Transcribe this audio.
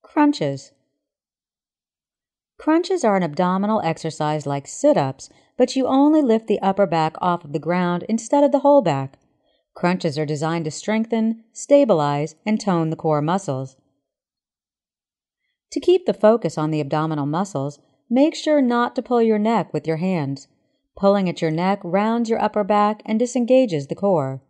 Crunches. Crunches are an abdominal exercise like sit-ups, but you only lift the upper back off of the ground instead of the whole back. Crunches are designed to strengthen, stabilize, and tone the core muscles. To keep the focus on the abdominal muscles, make sure not to pull your neck with your hands. Pulling at your neck rounds your upper back and disengages the core.